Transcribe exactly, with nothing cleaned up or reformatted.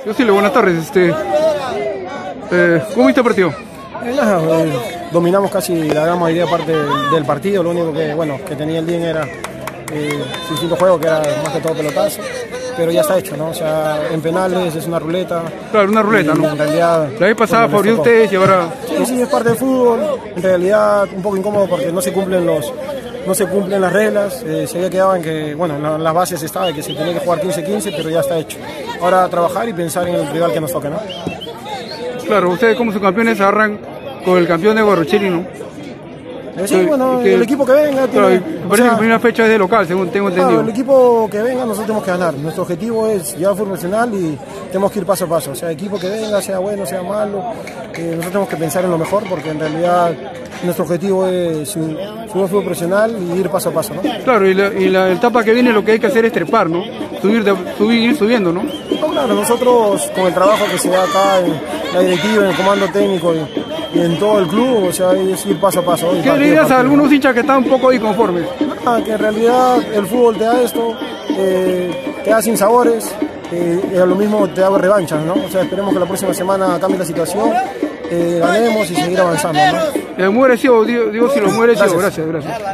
Yo sí, buenas tardes. Este, eh, ¿Cómo viste el partido? Eh, nada, eh, dominamos casi la gran mayoría parte del, del partido. Lo único que, bueno, que tenía el D I N era eh, su distinto juego, que era más que todo pelotazo. Pero ya está hecho, ¿no? O sea, en penales es una ruleta. Claro, una ruleta, ¿no? En realidad... La vez pasada bueno, favorió ustedes y ahora... Sí, sí, es parte del fútbol. En realidad un poco incómodo porque no se cumplen los... No se cumplen las reglas, eh, se había quedado en que, bueno, en las bases estaba de que se tenía que jugar quince quince, pero ya está hecho. Ahora trabajar y pensar en el rival que nos toque, ¿no? Claro, ustedes como subcampeones agarran con el campeón de Guarrocheli, ¿no? Eh, sí, bueno, que, el equipo que venga claro, tiene... parece o sea, que la primera fecha es de local, según tengo entendido. Claro, el equipo que venga nosotros tenemos que ganar. Nuestro objetivo es llevar fútbol profesional y tenemos que ir paso a paso. O sea, el equipo que venga, sea bueno, sea malo, eh, nosotros tenemos que pensar en lo mejor porque en realidad nuestro objetivo es subir fútbol profesional y ir paso a paso, ¿no? Claro, y la, y la etapa que viene lo que hay que hacer es trepar, ¿no? Subir, de, subir ir subiendo, ¿no? No, claro, nosotros con el trabajo que se da acá en la directiva, en el comando técnico y, y en todo el club, o sea, es ir paso a paso. ¿Qué le dirías a algunos hinchas que están un poco inconformes? Ah, que en realidad el fútbol te da esto, eh, te da sinsabores, eh, y a lo mismo te da revanchas, ¿no? O sea, esperemos que la próxima semana cambie la situación, eh, ganemos y seguir avanzando, ¿no? Eh, muy agradecido, digo, digo si lo muy agradecido, gracias, gracias.